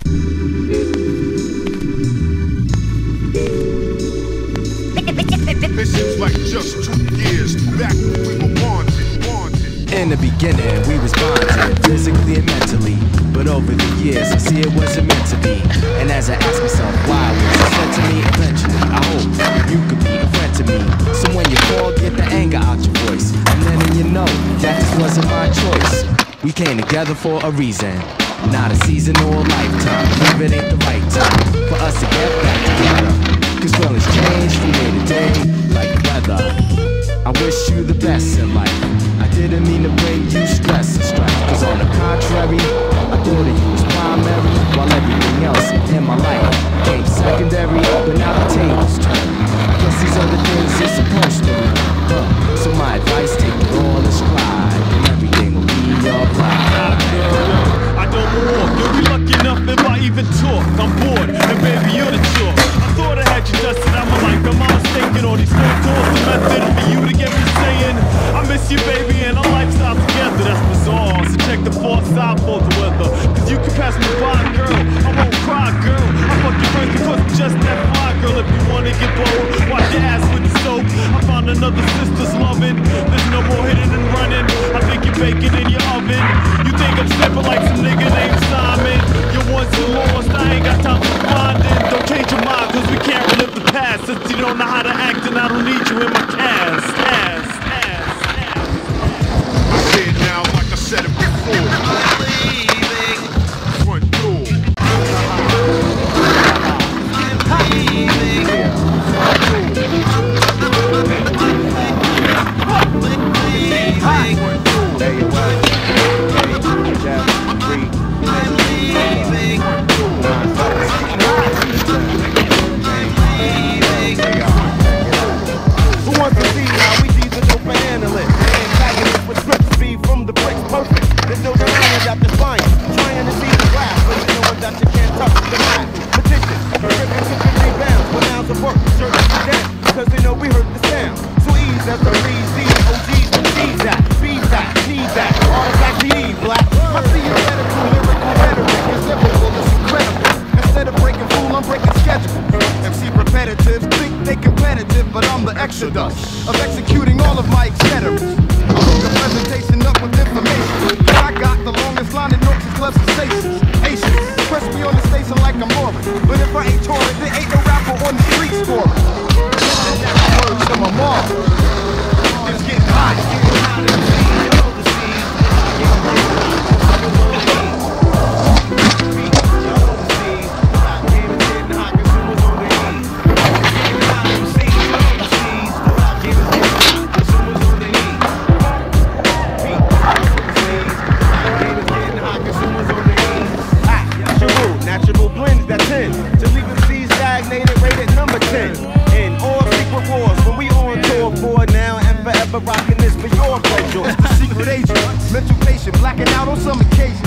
It seems like just 2 years back when we were wanted. In the beginning, we was bonded, physically and mentally. But over the years, I see it wasn't meant to be. And as I ask myself why was it sent to me, eventually I hope you could be a friend to me. So when you call, get the anger out your voice. I'm letting you know that this wasn't my choice. We came together for a reason, not a season or a lifetime. If it ain't the right time for us to get back together, 'cause feelings change from day to day like the weather. I wish you the best in life. I didn't mean to bring you stress and strife, 'cause on the contrary, I thought of you as primary, while everything else in my life came secondary. But now the tables turn, I guess these are the things you're supposed to learn. So my advice, take it all in stride, and everything will be alright. I don't walk, you'll be lucky enough if I even talk. I'm bored, and baby you're the chalk. I thought I had you dusted, I'm like, am I mistaken? All these phone calls, the method for you to get me saying I miss you baby and our lifestyle together, that's bizarre. So check the far side for the weather, 'cause you can pass me by girl, I won't cry girl. I fuck you first because I'm just that fly girl. If you wanna get bold, wash your ass with the soap. I found another sister's loving, there's no more hitting and running. I think you're baking in your oven. You think I'm slipping like some nigga named Simon. You're once and lost, I ain't got time for finding. Don't change your mind 'cause we can't relive the past. Since you don't know how to act and I don't need you in my cast. I say it now like I said it before. I'm leaving. Front door. I'm leaving. Who wants to see how we tease the dope and handle it? Antagonist with script speed from the bricks perfect. There's no denying that the fine. Trying to see the glass, but you know that you can't touch the mat. Petition, dripping to 50 bounds. 1 ounce of work, certain to them. Because they know we heard the sound. So ease as the reads, these OGs, G's that, B's that, G's that. Artifact G, black. I see you better through lyrical rhetoric. It's lyrical, it's incredible. Instead of breaking fool, I'm breaking schedule. MC repetitive, think they competitive, but I'm the exodus of executing all of my etc. I hook a presentation up with information. I got the longest line in North clubs and stations. Asians, press me on the station like I'm Lauren. But if I ain't touring, there ain't no rapper on the street scoring. And that's the words to my mom. It's getting hot, it's getting hot in the sea. You know the sea. Natural blends that tend to leave MCs stagnated, rated number 10. In all secret wars, when we on tour for now and forever rocking this for your pleasure. The secret agent, mental patient, blacking out on some occasions.